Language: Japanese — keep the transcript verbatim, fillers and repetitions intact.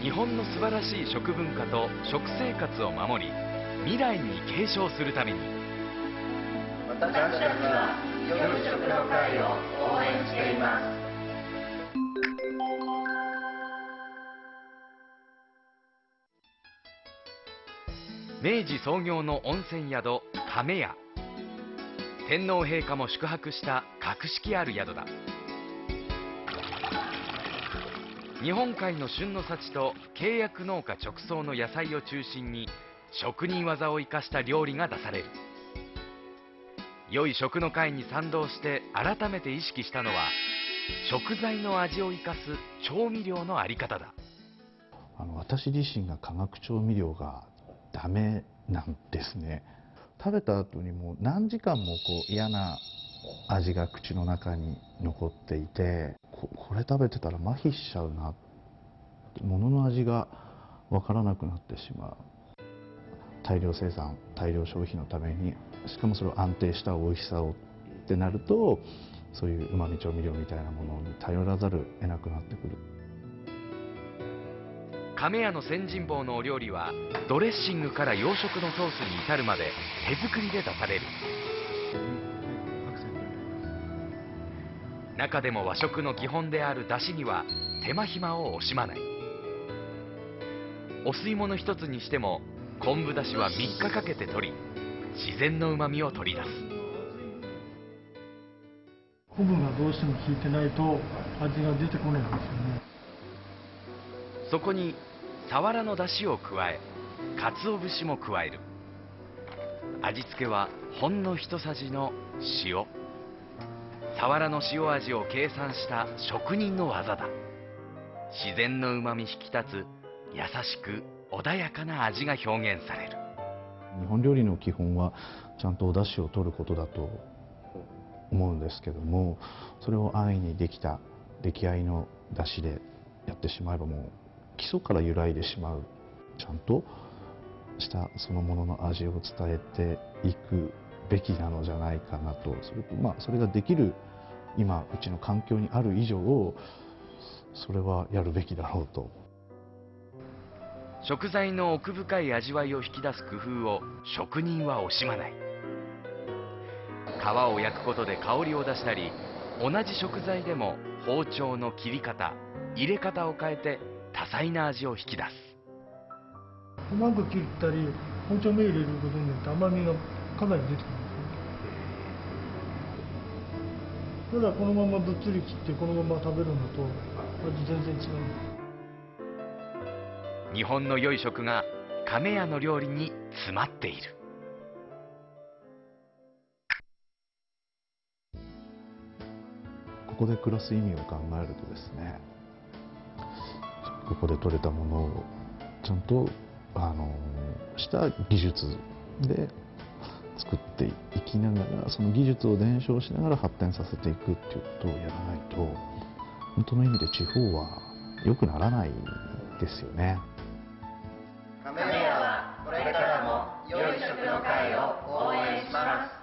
日本の素晴らしい食文化と食生活を守り、未来に継承するために、 私たちは良い食の会を応援しています。 明治創業の温泉宿亀屋。天皇陛下も宿泊した格式ある宿だ。日本海の旬の幸と契約農家直送の野菜を中心に職人技を生かした料理が出される。良い食の会に賛同して改めて意識したのは、食材の味を生かす調味料のあり方だ。 あの私自身が化学調味料がダメなんですね。食べた後にもう何時間もこう嫌な味が口の中に残っていて、 こ, これ食べてたら麻痺しちゃうな、物の味が分からなくなってしまう。大量生産大量消費のために、しかもそれを安定した美味しさをってなると、そういううまみ調味料みたいなものに頼らざるを得なくなってくる。 亀屋の仙人棒のお料理は、ドレッシングから洋食のソースに至るまで手作りで出される。中でも和食の基本である出汁には手間暇を惜しまない。お吸い物一つにしても昆布出汁はみっかかけて取り、自然のうまみを取り出す。 昆布がどうしても効いてないと味が出てこないんですよね。 そこにサワラの出汁を加え、鰹節も加える。味付けはほんの一さじの塩。サワラの塩味を計算した職人の技だ。自然のうまみ引き立つ優しく穏やかな味が表現される。 日本料理の基本はちゃんとお出汁を取ることだと思うんですけども、それを安易にできた出来合いの出汁でやってしまえば、もう基礎から揺らいでしまう。ちゃんとしたそのものの味を伝えていくべきなのじゃないかなと。それとまあそれができる今うちの環境にある以上、それはやるべきだろうと。 食材の奥深い味わいを引き出す工夫を職人は惜しまない。皮を焼くことで香りを出したり、同じ食材でも包丁の切り方、入れ方を変えて多彩な味を引き出す。 うまく切ったり包丁目入れることによって甘みがかなり出てくるんですよ。ただこのままぶっつり切ってこのまま食べるのと味全然違う。 日本の良い食が亀屋の料理に詰まっている。 ここで暮らす意味を考えるとですね、ここで採れたものをちゃんとあのした技術で作っていきながら、その技術を伝承しながら発展させていくっていうことをやらないと、本当の意味で地方は良くならないですよね。 亀屋はこれからも良い食の会を応援します。